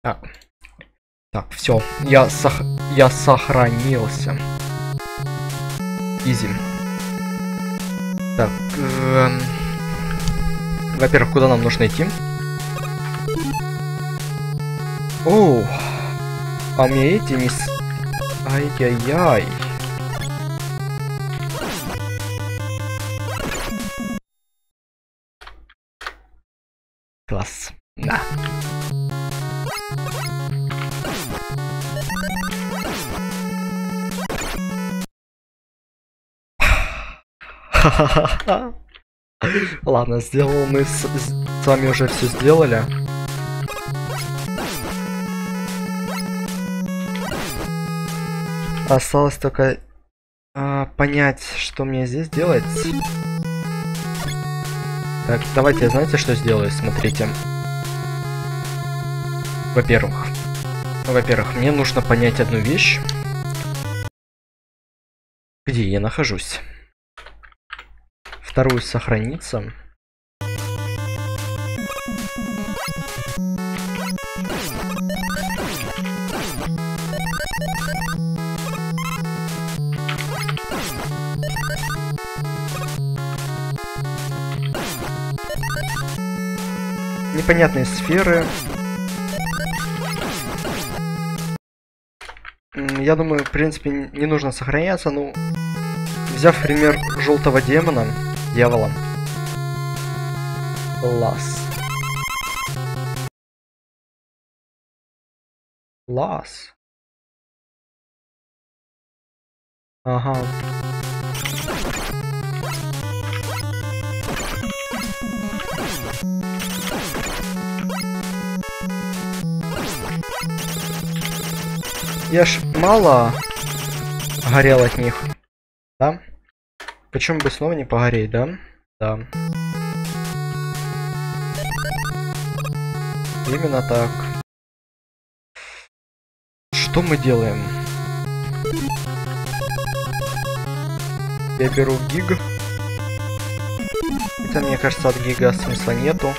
Так. Так, все. Я сохранился. Изи. Так. Во-первых, куда нам нужно идти? Оу. А у меня эти не... Ай-яй-яй. Класс. Да. Ладно, сделал, мы с вами уже все сделали. Осталось только понять, что мне здесь делать. Так, давайте, знаете, что сделаю? Смотрите. Во-первых, мне нужно понять одну вещь. Где я нахожусь? Вторую сохраниться. Непонятные сферы. Я думаю, в принципе, не нужно сохраняться, ну, взяв пример желтого дьявола. Класс. Ага. Я ж мало горел от них, да? Почему бы снова не погореть, да? Да. Именно так. Что мы делаем? Я беру гиг. Хотя, мне кажется, от гига смысла нету.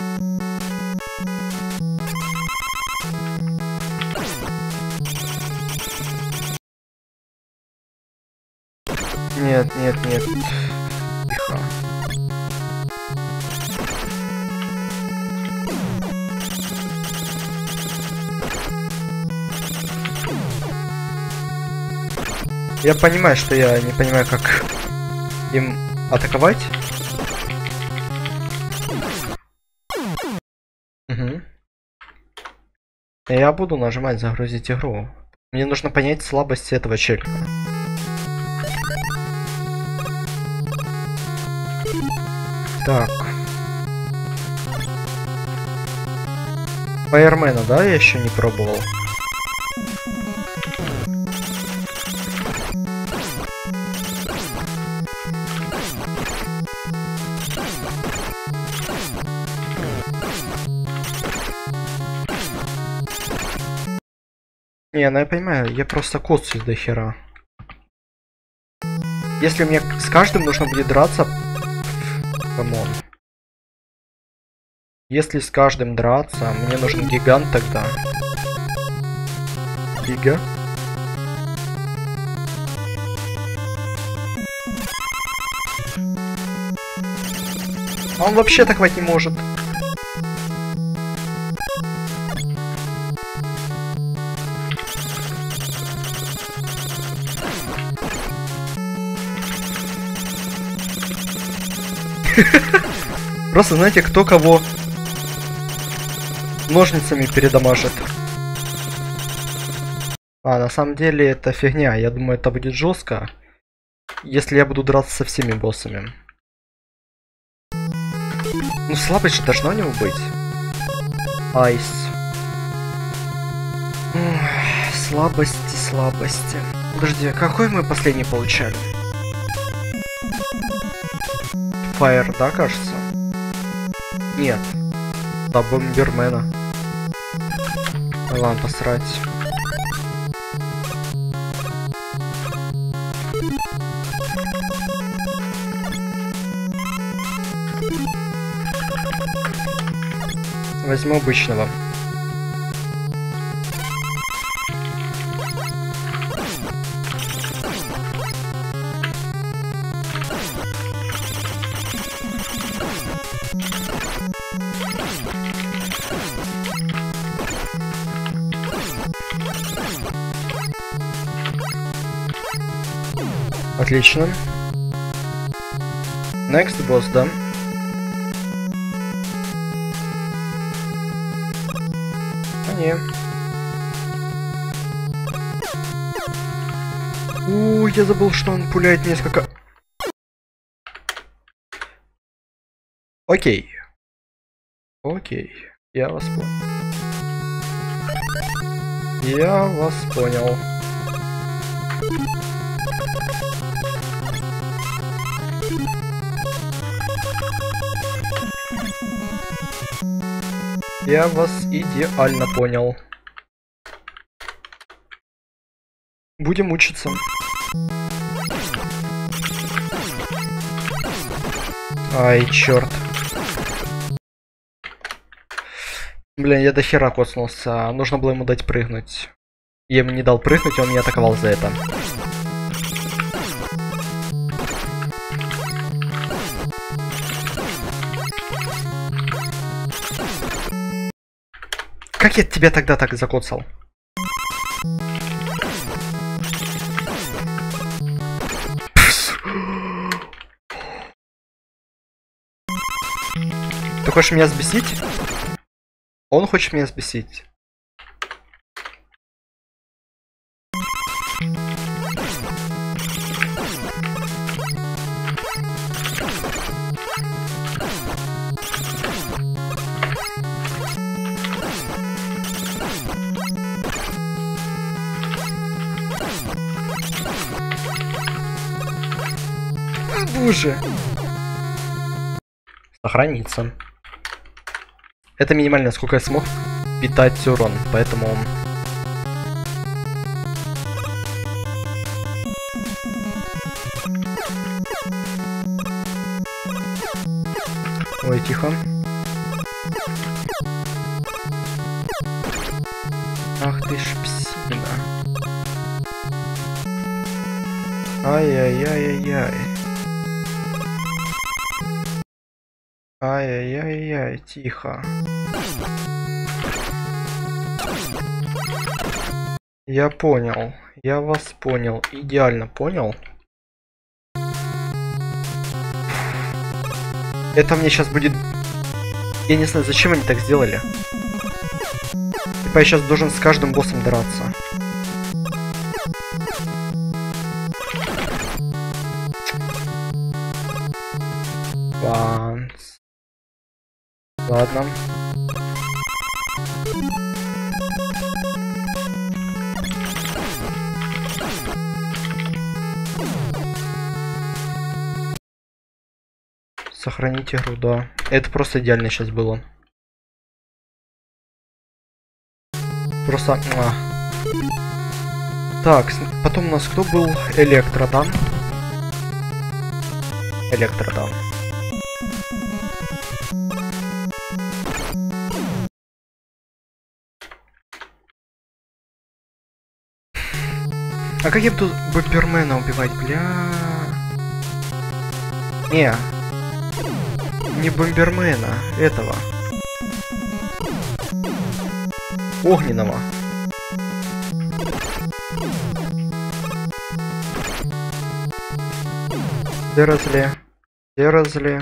Нет. Тихо. Я понимаю, что я не понимаю, как им атаковать. Угу. Я буду нажимать загрузить игру. Мне нужно понять слабости этого челика. Так. Фаермена, да, я еще не пробовал. Не, ну я понимаю, я просто коцаюсь до хера. Если мне с каждым нужно будет драться... Камон. Если с каждым драться, мне нужен гигант тогда. Гига. Он вообще атаковать не может. Просто знаете, кто кого ножницами передамажит. А, на самом деле это фигня. Я думаю, это будет жестко, если я буду драться со всеми боссами. Ну, слабость же должна у него быть. Айс. Слабости. Подожди, какой мы последний получали? Фаер, да, кажется? Нет. Да, бомбермена. Ладно, посрать. Возьму обычного. Отлично. Next босс, да? А не. Я забыл, что он пуляет несколько. Окей. Окей. Я вас понял. Я вас понял. Я вас идеально понял. Будем учиться. Ай, черт. Блин, я до хера коснулся. Нужно было ему дать прыгнуть. Я ему не дал прыгнуть, он меня атаковал за это. Как я тебя тогда так закоцал? Ты хочешь меня взбесить? Он хочет меня взбесить. Боже. Сохранится. Это минимально, сколько я смог питать урон, поэтому... Ой, тихо. Ах ты ж псина. Ай-яй-яй-яй-яй. Ай-яй-яй-яй, тихо. Я понял. Я вас понял. Идеально понял. Это мне сейчас будет... Я не знаю, зачем они так сделали. Типа я сейчас должен с каждым боссом драться. Ванс. Ладно. Сохранить игру, да. Это просто идеально сейчас было. Просто... Так, потом у нас кто был? Электро, да? Электро, да. А как я буду Бомбермена убивать, бля? Не Бомбермена, этого. Огненного. Дерзли.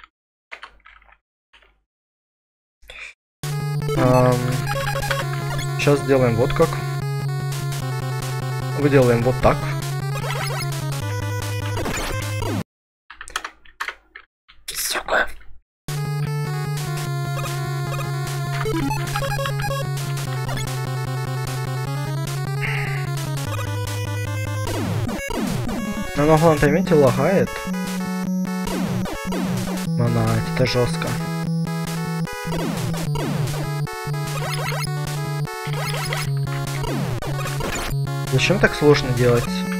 Сейчас сделаем вот как. Выделаем вот так. Сука. Но на главном моменте лагает. Монать, это жестко. Зачем так сложно делать?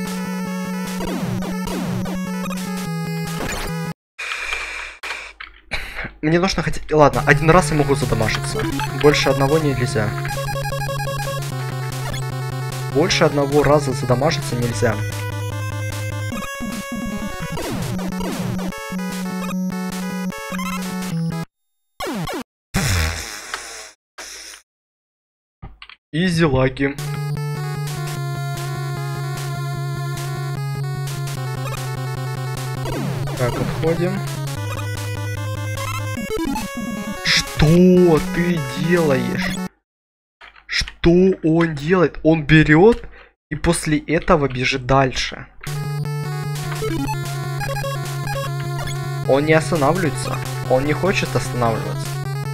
Мне нужно хоть... Ладно, один раз я могу задамажиться. Больше одного нельзя. Больше одного раза задамажиться нельзя. Изи лаги. Так, отходим. Что ты делаешь? Что он делает? Он берет и после этого бежит дальше. Он не останавливается. Он не хочет останавливаться.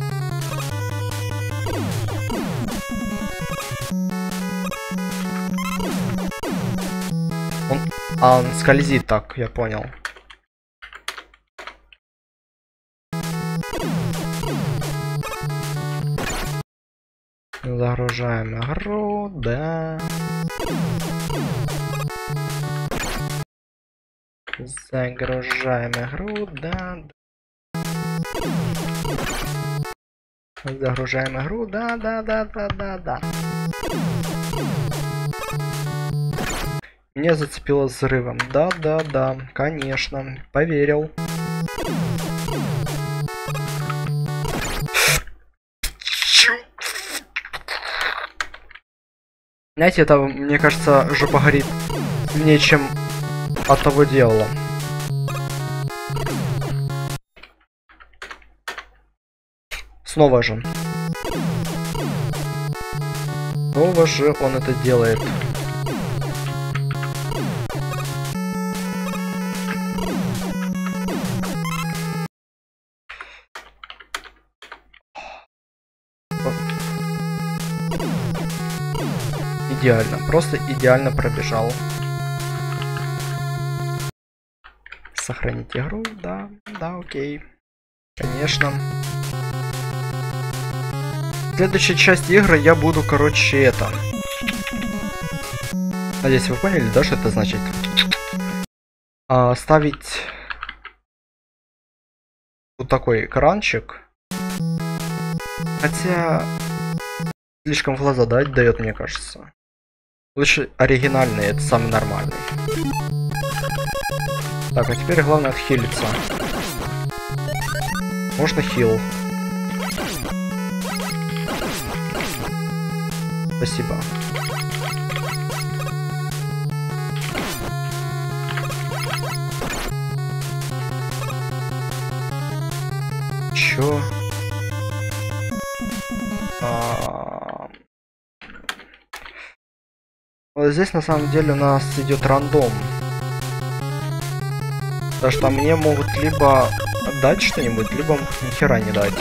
Он скользит, так, я понял. Загружаем игру, да. Загружаем игру, да. Загружаем игру, да. Меня зацепило взрывом. Да, конечно. Поверил. Знаете, это, мне кажется, жопа горит сильнее, чем от того дела. Снова же он это делает. Идеально, просто идеально пробежал. Сохранить игру, да, окей. Конечно. В следующей части игры я буду, короче, это... Надеюсь, вы поняли, да, что это значит? Ставить вот такой экранчик. Хотя... Слишком в глаза дает, мне кажется. Лучше оригинальный, это самый нормальный. Так, а теперь главное отхилиться. Можно хил. Спасибо. Чё? Вот здесь на самом деле у нас идет рандом. Потому что мне могут либо дать что-нибудь, либо ни хера не дать.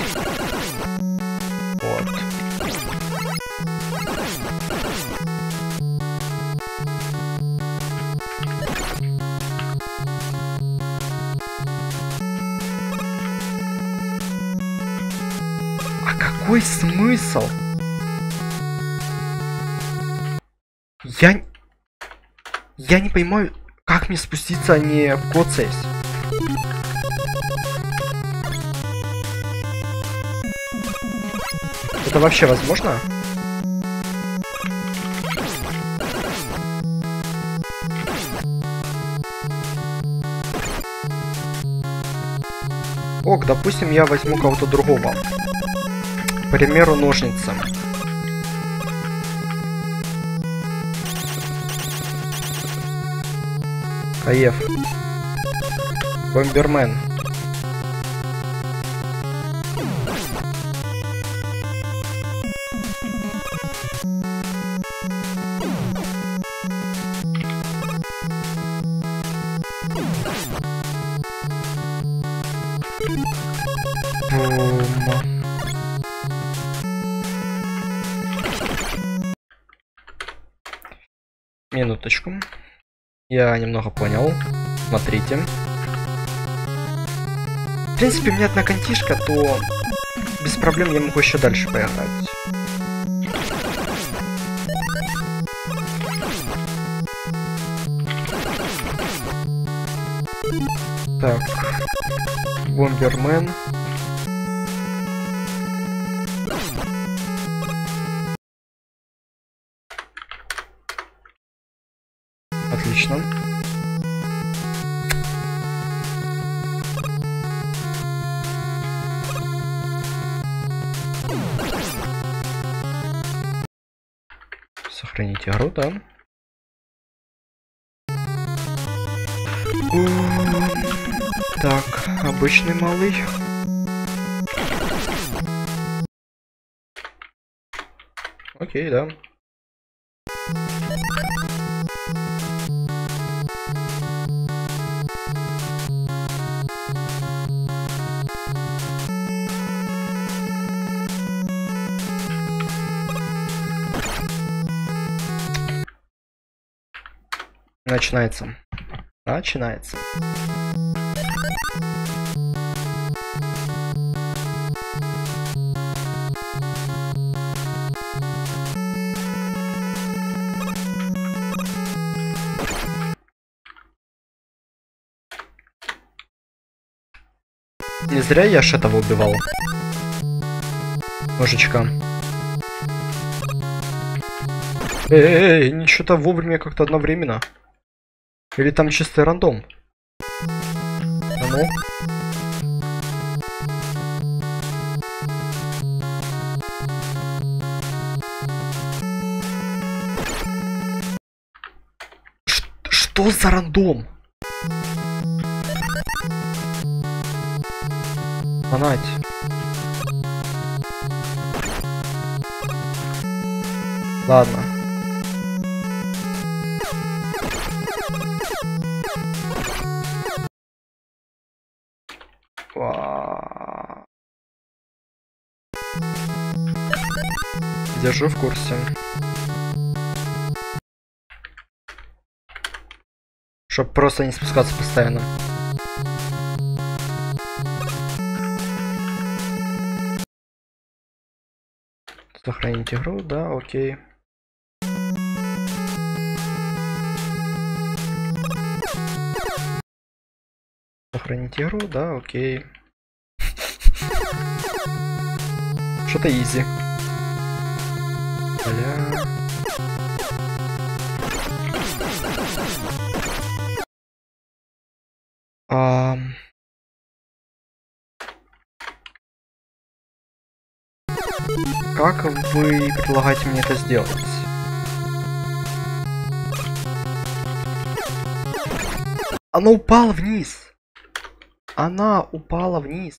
Вот. А какой смысл? Я не понимаю, как мне спуститься, а не коцаясь. Это вообще возможно? Ок, допустим, я возьму кого-то другого. К примеру, ножницы. Каев. Бомбермен. Минуточку. Я немного понял. Смотрите. В принципе, у меня одна контишка, то без проблем я могу еще дальше поиграть. Так. Бомбермен. Отлично. Сохранить игру, да? Так, обычный малый. Окей, да. Начинается. Начинается. Не зря я ж этого убивал. Мужичка. Эй, ничего-то вовремя как-то одновременно. Или там чистый рандом? А ну? Что за рандом? Фанать. Ладно. Держу в курсе. Чтоб просто не спускаться постоянно. Сохранить игру, да, окей. Сохранить игру, да, окей. Что-то изи. Бля. Как вы предлагаете мне это сделать? Она упала вниз. Она упала вниз.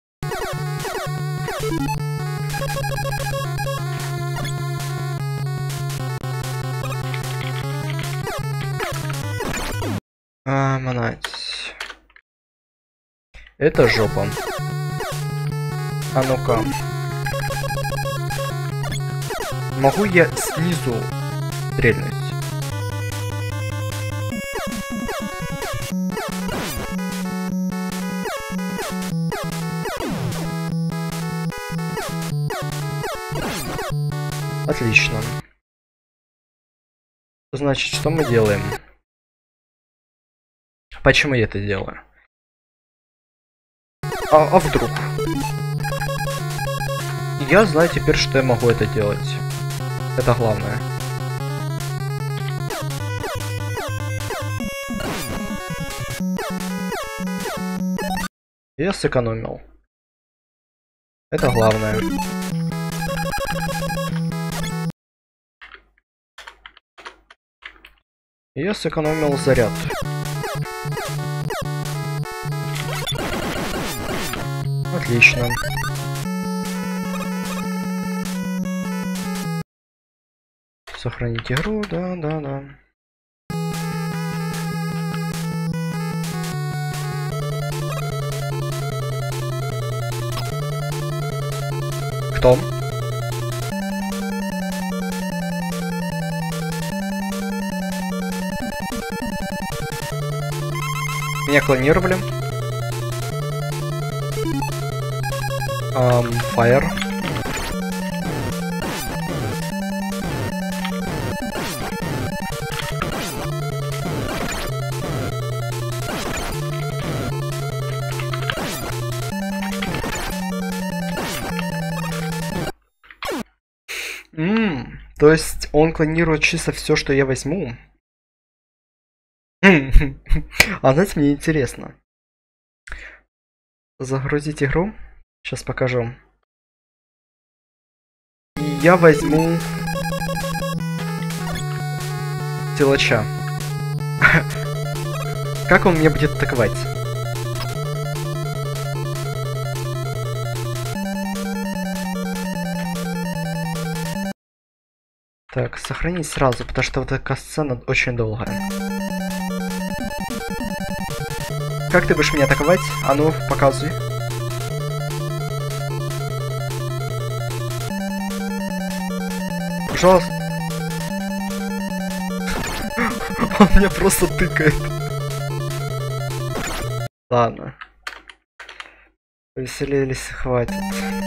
Манать. Это жопа. А ну-ка. Могу я снизу стрельнуть? Отлично. Значит, что мы делаем? Почему я это делаю? А вдруг? Я знаю теперь, что я могу это делать. Это главное. Я сэкономил. Это главное. Я сэкономил заряд. Отлично. Сохранить игру, да. Кто? Меня клонировали. Fire. То есть он клонирует чисто все, что я возьму. А знаете, мне интересно. Загрузить игру. Сейчас покажу. И я возьму силача. Как он меня будет атаковать? Так, сохранить сразу, потому что вот эта касцена очень долгая. Как ты будешь меня атаковать? А ну, показывай. Пожалуйста. Он меня просто тыкает. Ладно. Повеселились, хватит.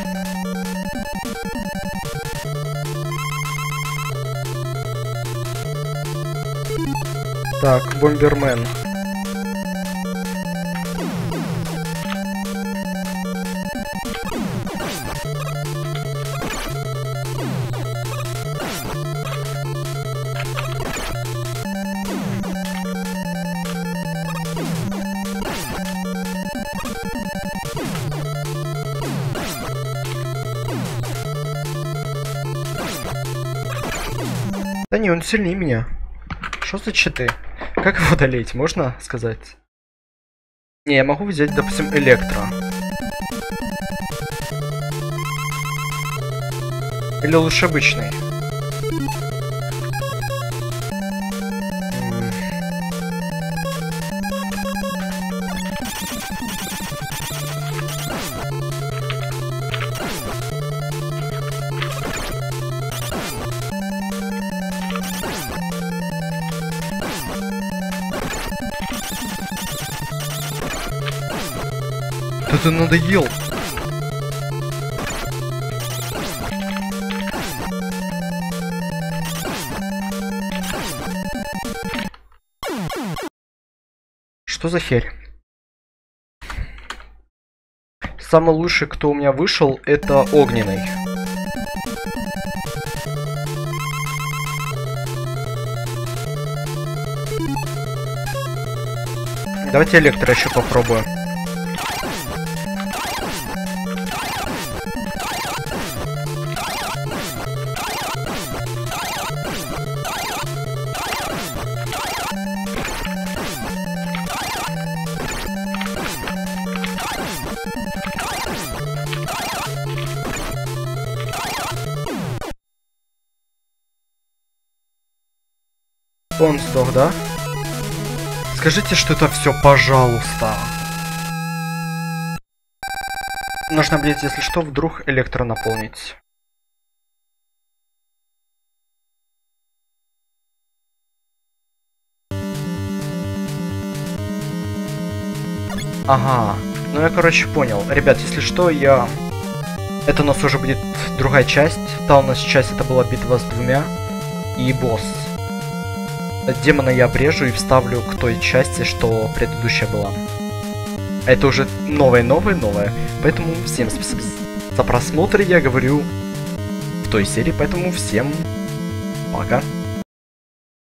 Так, Бомбермен. Да не, он сильнее меня. Что за читы? Как его одолеть, можно сказать? Не, я могу взять, допустим, Электро. Или лучше обычный. Да ты надоел! Что за херь? Самый лучший, кто у меня вышел, это Огненный. Давайте Электро еще попробую. Он сдох, да? Скажите, что это все, пожалуйста. Нужно, блять, если что, вдруг Электро наполнить. Ага. Ну я, короче, понял. Ребят, если что, это у нас уже будет другая часть. Та у нас часть, это была битва с двумя. И босс. Демона я обрежу и вставлю к той части, что предыдущая была. Это уже новое. Поэтому всем спасибо за просмотр, я говорю в той серии, поэтому всем пока.